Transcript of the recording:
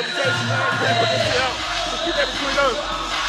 conversation, man. You can't put this shit out. Just keep that between us.